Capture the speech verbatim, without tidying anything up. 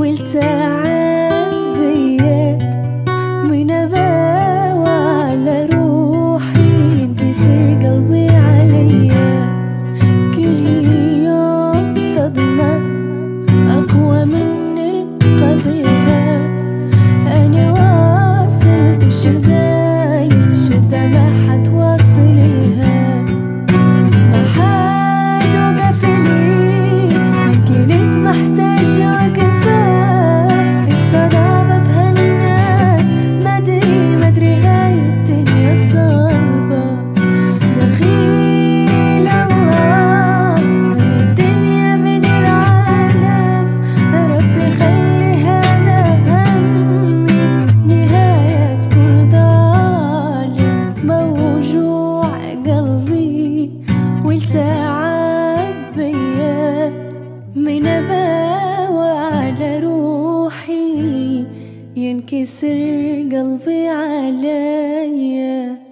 والتعب بيا من أباوى على روحي ينكسر قلبي عليا. كل يوم صدمة أقوى من القضية، أنا واصل بشداية شدة ما حد واصل لها. ما حد وقف لي، يمكن انت محتاج وقفة. الصداقة بهالناس مدري مدري هاي الدنيا صعبة. دخيل الله من الدنيا من العالم، ربي خلي هذا همي نهاية كل ظالم. موجوع قلبي والتعب بيا من أباوى على روحي ينكسر قلبي عليا.